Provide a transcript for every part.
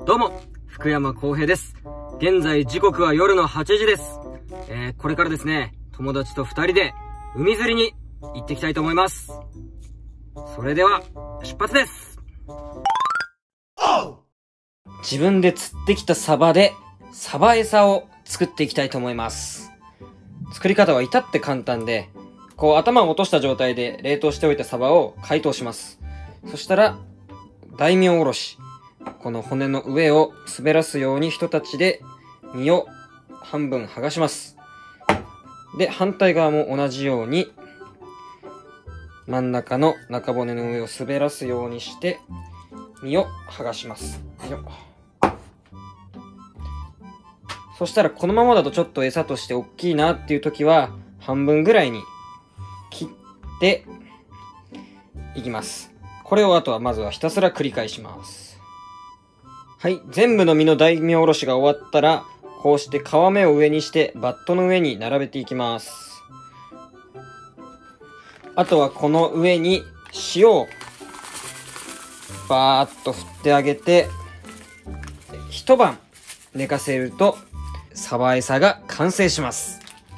どうも、福山康平です。現在時刻は夜の8時です。これからですね、友達と2人で海釣りに行ってきたいと思います。それでは、出発です。自分で釣ってきたサバで、サバ餌を作っていきたいと思います。作り方は至って簡単で、こう頭を落とした状態で冷凍しておいたサバを解凍します。そしたら、大名おろし。この骨の上を滑らすように一立ちで身を半分剥がします。で、反対側も同じように真ん中の中骨の上を滑らすようにして身を剥がします。そしたらこのままだとちょっと餌として大きいなっていう時は半分ぐらいに切っていきます。これをあとはまずはひたすら繰り返します。はい。全部の身の大名おろしが終わったら、こうして皮目を上にしてバットの上に並べていきます。あとはこの上に塩をバーッと振ってあげて、一晩寝かせるとサバ餌が完成します。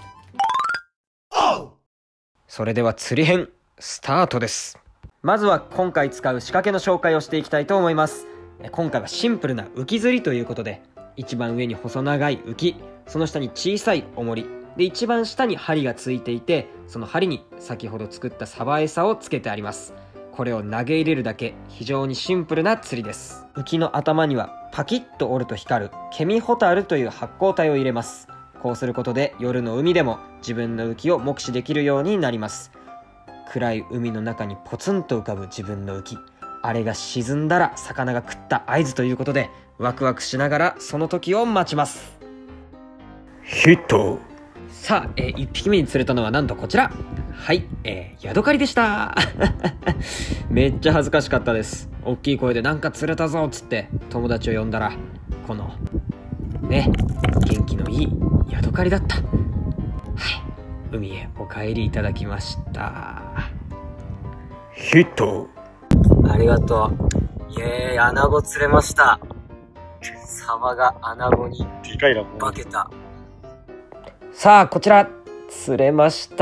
それでは釣り編スタートです。まずは今回使う仕掛けの紹介をしていきたいと思います。今回はシンプルな浮き釣りということで、一番上に細長い浮き、その下に小さい重りで、一番下に針がついていて、その針に先ほど作ったサバ餌をつけてあります。これを投げ入れるだけ、非常にシンプルな釣りです。浮きの頭にはパキッと折ると光るケミホタルという発光体を入れます。こうすることで夜の海でも自分の浮きを目視できるようになります。暗い海の中にポツンと浮かぶ自分の浮き、あれが沈んだら魚が食った合図ということで、ワクワクしながらその時を待ちます。ヒット。さあ、1匹目に釣れたのはなんとこちら。はい、ヤドカリでしためっちゃ恥ずかしかったです。大きい声でなんか釣れたぞっつって友達を呼んだら、このね、元気のいいヤドカリだった。はい、海へお帰りいただきました。ヒット。ありがとう。イエーイ、アナゴ釣れました。サバがアナゴに化けた。さあ、こちら、釣れました。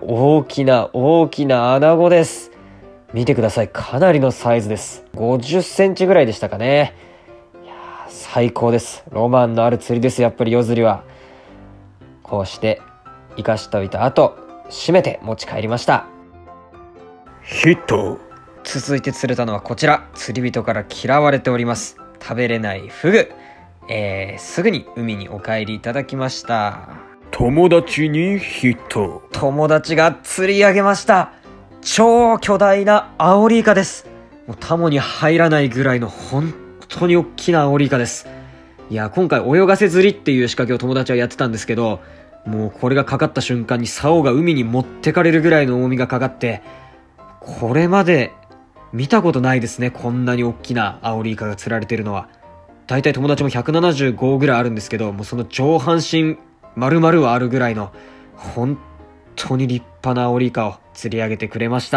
大きなアナゴです。見てください。かなりのサイズです。50センチぐらいでしたかね。いやー、最高です。ロマンのある釣りです。やっぱり夜釣りは。こうして、生かしておいた後、締めて持ち帰りました。ヒット。続いて釣れたのはこちら。釣り人から嫌われております。食べれないフグ。すぐに海にお帰りいただきました。友達にヒット。友達が釣り上げました。超巨大なアオリイカです。もうタモに入らないぐらいの本当に大きなアオリイカです。いや、今回泳がせ釣りっていう仕掛けを友達はやってたんですけど、もうこれがかかった瞬間に竿が海に持ってかれるぐらいの重みがかかって、これまで見たことないですね。こんなに大きなアオリイカが釣られているのは。だいたい友達も175ぐらいあるんですけど、もうその上半身丸々はあるぐらいの本当に立派なアオリイカを釣り上げてくれました。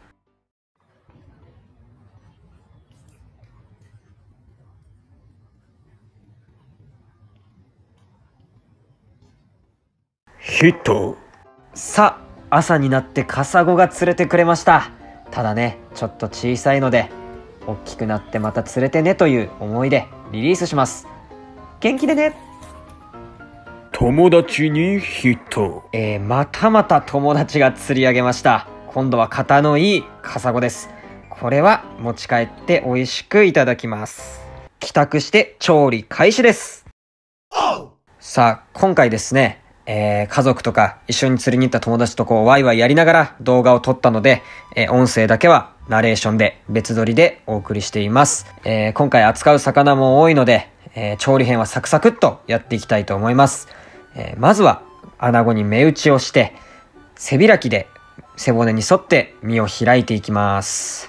ヒット。さあ、朝になってカサゴが釣れてくれました。ただね、ちょっと小さいので、大きくなってまた釣れてねという思いでリリースします。元気でね。友達にヒット。またまた友達が釣り上げました。今度は肩のいいカサゴです。これは持ち帰って美味しくいただきます。帰宅して調理開始です。さあ、今回ですね、家族とか一緒に釣りに行った友達とこうワイワイやりながら動画を撮ったので、音声だけはナレーションで別撮りでお送りしています。今回扱う魚も多いので、調理編はサクサクっとやっていきたいと思います。まずはアナゴに目打ちをして背開きで背骨に沿って身を開いていきます。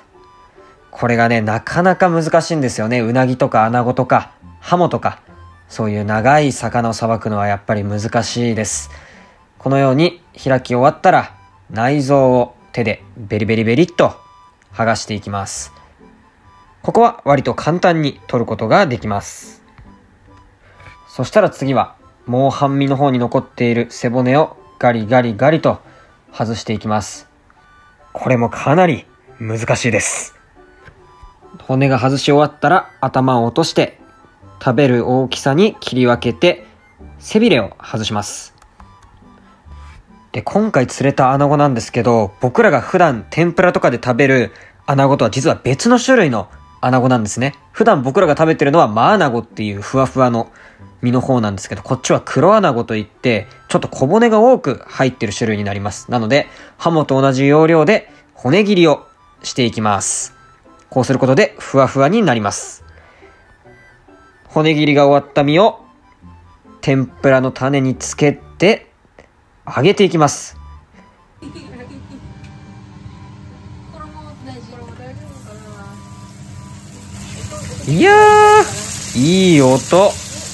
これがね、なかなか難しいんですよね。ウナギとかアナゴとかハモとか、そういう長い魚をさばくのはやっぱり難しいです。このように開き終わったら内臓を手でベリベリベリっと剥がしていきます。 ここは割と簡単に取ることができます。そしたら次はもう半身の方に残っている背骨をガリガリガリと外していきます。これもかなり難しいです。骨が外し終わったら頭を落として食べる大きさに切り分けて背びれを外します。で、今回釣れたアナゴなんですけど、僕らが普段天ぷらとかで食べるアナゴとは実は別の種類のアナゴなんですね。普段僕らが食べてるのはマアナゴっていうふわふわの身の方なんですけど、こっちは黒アナゴといってちょっと小骨が多く入ってる種類になります。なのでハモと同じ要領で骨切りをしていきます。こうすることでふわふわになります。骨切りが終わった身を天ぷらの種につけて揚げていきます。いやー、いい音。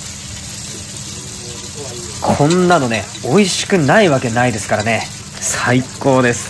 こんなのね、美味しくないわけないですからね。最高です。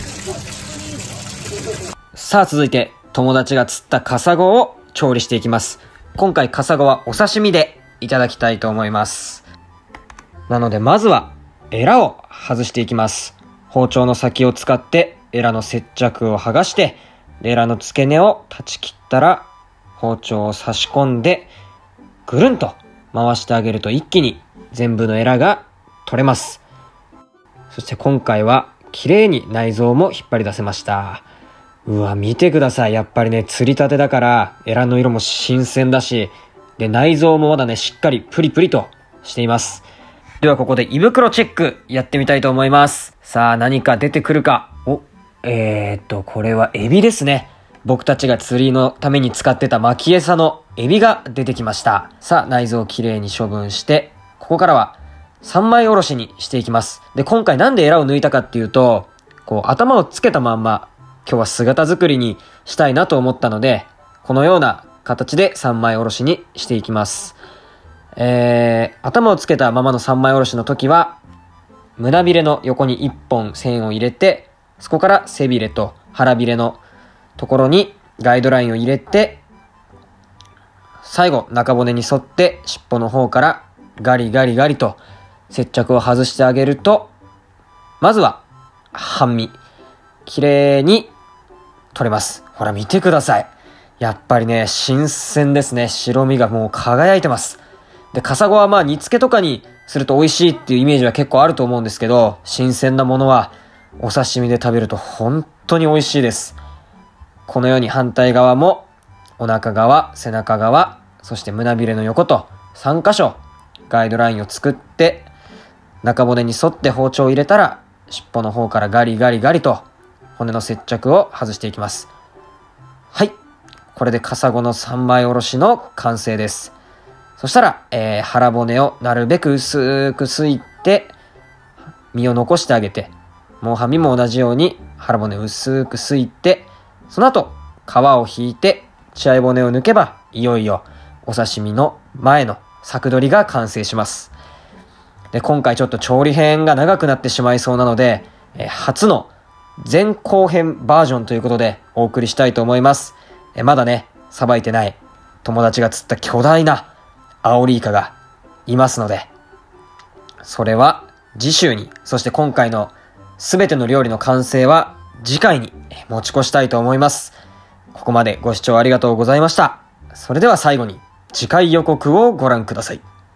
さあ続いて、友達が釣ったカサゴを調理していきます。今回カサゴはお刺身でいただきたいと思います。なのでまずはエラを外していきます。包丁の先を使ってエラの接着を剥がして、エラの付け根を断ち切ったら包丁を差し込んでぐるんと回してあげると一気に全部のエラが取れます。そして今回は綺麗に内臓も引っ張り出せました。うわ、見てください。やっぱりね、釣りたてだからエラの色も新鮮だし、で内臓もまだね、しっかりプリプリとしています。ではここで胃袋チェックやってみたいと思います。さあ何か出てくるか。これはエビですね。僕たちが釣りのために使ってた巻き餌のエビが出てきました。さあ内臓をきれいに処分して、ここからは3枚おろしにしていきます。で、今回なんでエラを抜いたかっていうと、こう頭をつけたまんま今日は姿作りにしたいなと思ったので、このような形で3枚おろしにしていきます。頭をつけたままの3枚おろしの時は胸びれの横に1本線を入れて、そこから背びれと腹びれのところにガイドラインを入れて、最後中骨に沿って尻尾の方からガリガリガリと接着を外してあげると、まずは半身綺麗に取れます。ほら見てください。やっぱりね、新鮮ですね。白身がもう輝いてます。で、カサゴはまあ煮付けとかにすると美味しいっていうイメージは結構あると思うんですけど、新鮮なものはお刺身で食べると本当に美味しいです。このように反対側もお腹側、背中側、そして胸びれの横と3箇所ガイドラインを作って、中骨に沿って包丁を入れたら尻尾の方からガリガリガリと骨の接着を外していきます。はい、これでカサゴの3枚おろしの完成です。そしたら、腹骨をなるべく薄くすいて身を残してあげて、もう半身も同じように腹骨を薄くすいて、その後皮を引いて血合い骨を抜けば、いよいよお刺身の前の柵取りが完成します。で、今回ちょっと調理編が長くなってしまいそうなので、初の前後編バージョンということでお送りしたいと思います。まだね、さばいてない友達が釣った巨大なアオリイカがいますので、それは次週に、そして今回のすべての料理の完成は次回に持ち越したいと思います。ここまでご視聴ありがとうございました。それでは最後に次回予告をご覧ください。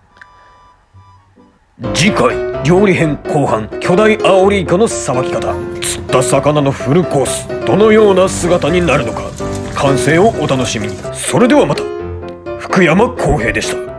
次回料理編後半、巨大アオリイカのさばき方、釣った魚のフルコース、どのような姿になるのか、完成をお楽しみに。それではまた。福山浩平でした。